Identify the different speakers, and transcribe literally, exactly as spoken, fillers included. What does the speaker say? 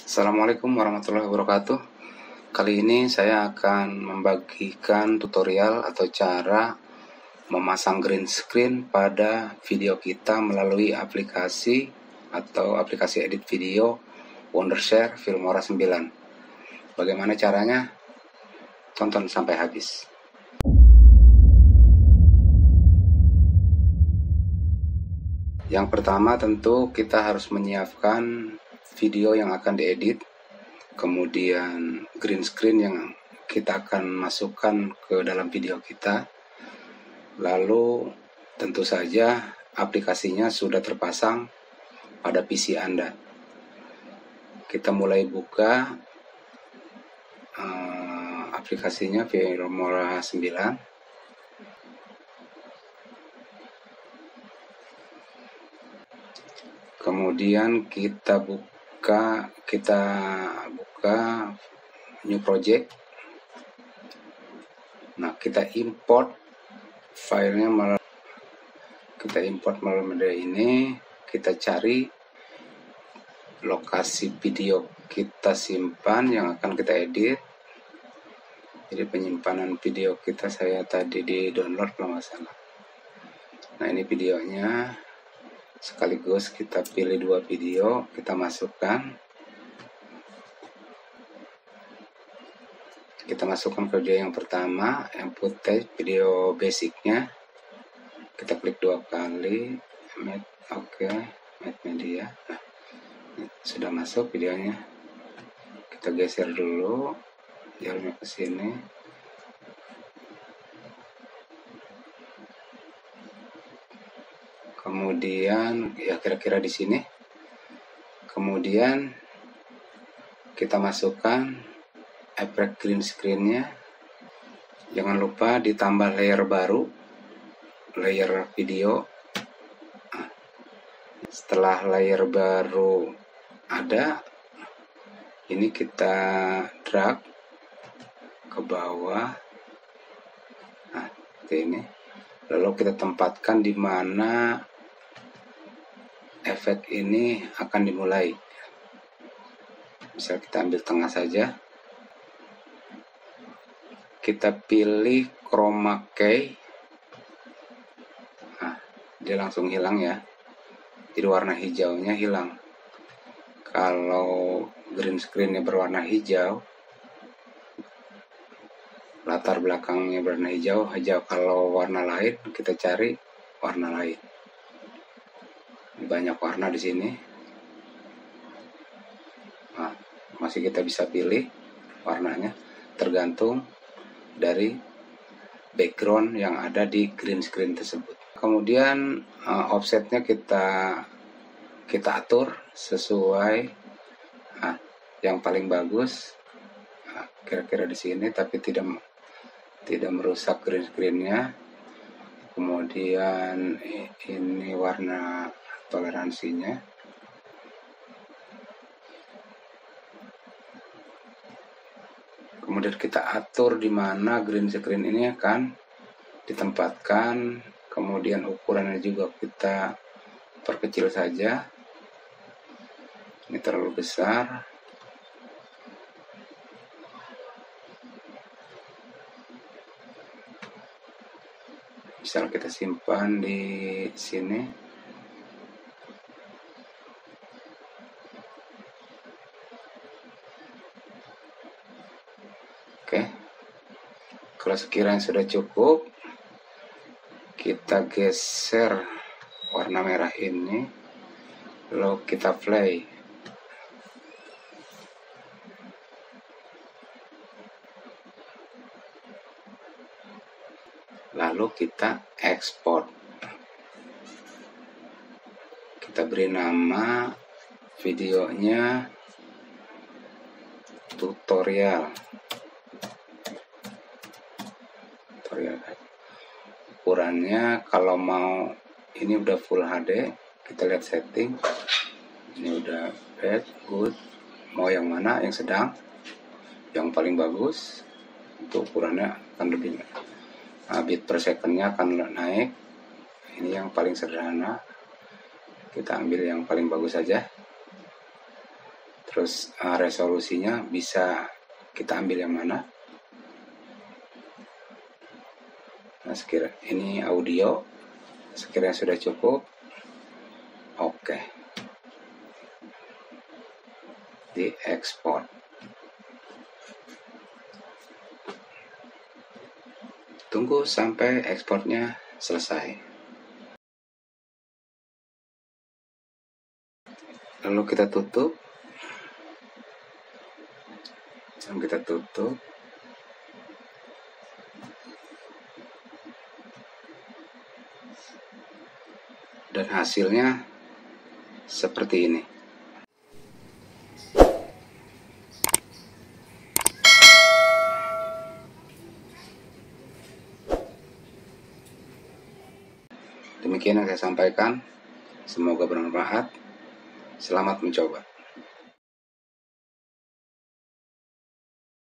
Speaker 1: Assalamualaikum warahmatullahi wabarakatuh. Kali ini saya akan membagikan tutorial atau cara memasang green screen pada video kita melalui aplikasi atau aplikasi edit video Wondershare Filmora sembilan. Bagaimana caranya? Tonton sampai habis. Yang pertama tentu kita harus menyiapkan video yang akan diedit, kemudian green screen yang kita akan masukkan ke dalam video kita, lalu tentu saja aplikasinya sudah terpasang pada P C Anda. Kita mulai buka uh, aplikasinya Filmora sembilan. Kemudian kita buka kita buka new project. Nah, kita import filenya melalui kita import melalui media ini. Kita cari lokasi video kita simpan yang akan kita edit. Jadi penyimpanan video kita saya tadi di download kalau nggak salah. Nah, ini videonya. Sekaligus kita pilih dua video, kita masukkan. Kita masukkan ke video yang pertama, yang footage video basicnya. Kita klik dua kali, oke, okay, Make Media. Nah, sudah masuk videonya. Kita geser dulu, jalannya ke sini. Kemudian ya kira-kira di sini. Kemudian kita masukkan efek green screen-nya. Jangan lupa ditambah layer baru, layer video. Setelah layer baru ada, ini kita drag ke bawah. Nah, seperti ini. Lalu kita tempatkan di mana efek ini akan dimulai. Misal kita ambil tengah saja. Kita pilih chroma key. Nah, dia langsung hilang ya. Jadi warna hijaunya hilang. Kalau green screen-nya berwarna hijau, latar belakangnya berwarna hijau, hijau. Kalau warna lain kita cari warna lain. Banyak warna di sini. Nah, masih kita bisa pilih warnanya tergantung dari background yang ada di green screen tersebut. Kemudian uh, offsetnya kita kita atur sesuai nah, yang paling bagus. Nah, kira-kira di sini, tapi tidak tidak merusak green screen-nya. Kemudian ini warna toleransinya. Kemudian kita atur di mana green screen ini akan ditempatkan. Kemudian ukurannya juga kita perkecil saja. Ini terlalu besar. Misal kita simpan di sini. Oke, kalau sekiranya sudah cukup, kita geser warna merah ini, lalu kita play. Lalu kita ekspor. Kita beri nama videonya tutorial. Ukurannya kalau mau ini udah full H D, kita lihat setting. Ini udah bad, good. Mau yang mana? Yang sedang, yang paling bagus. Untuk ukurannya akan lebih, nah, bit per secondnya akan naik. Ini yang paling sederhana. Kita ambil yang paling bagus saja. Terus uh, resolusinya bisa kita ambil yang mana. Nah, sekira ini audio, sekiranya sudah cukup, oke, di ekspor. Tunggu sampai ekspornya selesai. Lalu kita tutup. Lalu kita tutup. Dan hasilnya seperti ini. Demikian yang saya sampaikan. Semoga bermanfaat. Selamat mencoba.